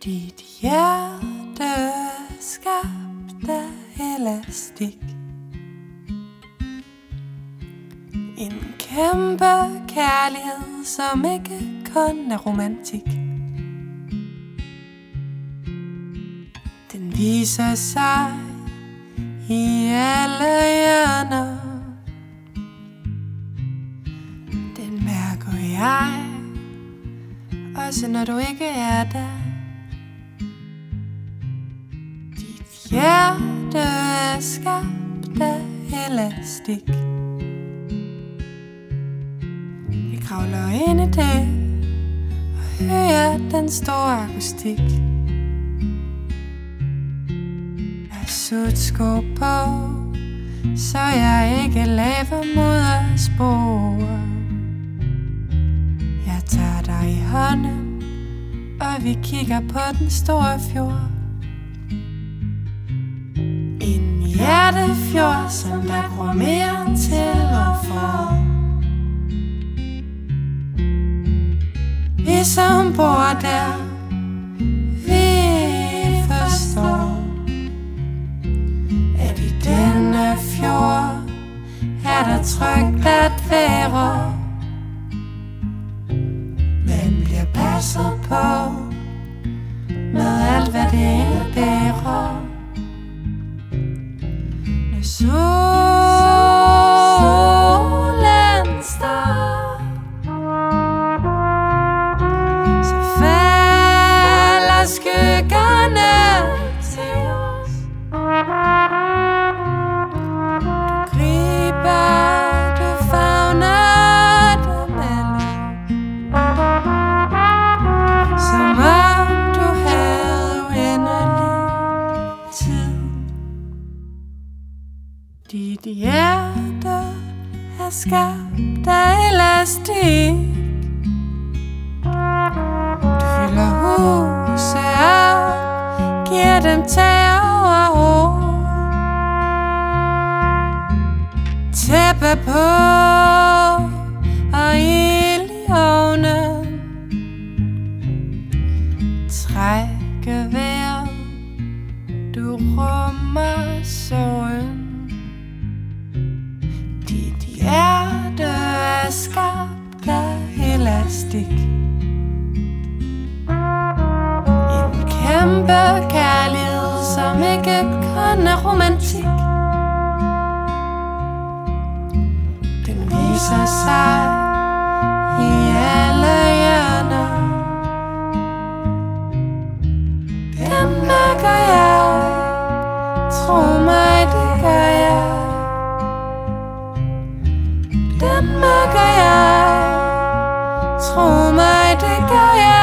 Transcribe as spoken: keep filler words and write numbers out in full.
Dit hjerte er skabt af elastik. En kæmpe kærlighed, som ikke kun er romantik. Den viser sig i alle hjørner. Den mærker jeg, også når du ikke er der. Dit hjerte er skabt af elastik. Vi kravler ind i det og hører den store akustik. Jeg har sut sko på, så jeg ikke laver moderspor. Jeg tager dig i hånden, og vi kigger på den store fjord. En hjertefjord, som der gror mere til og for. Vi som bor der, vi forstår, at i denne fjord er der trygt at være. Man bliver passet på med alt hvad det indebærer. Når solen står, så falder skyggerne til os. Du griber, du favner dem alle, som om du havde uendelig tid. Dit hjerte er skabt af elastik. Du fylder huset op, giver dem tag over hoved. Tæppe på og ild i ovnen. Trække vejret, du rummer sorgen. Dit hjerte er skabt af elastik. En kæmpe kærlighed, som ikke kun er romantik. Den viser sig i alle hjørner. Den mærker jeg, tro mig, det gør jeg. Den mærker jeg, tro mig, det gør jeg.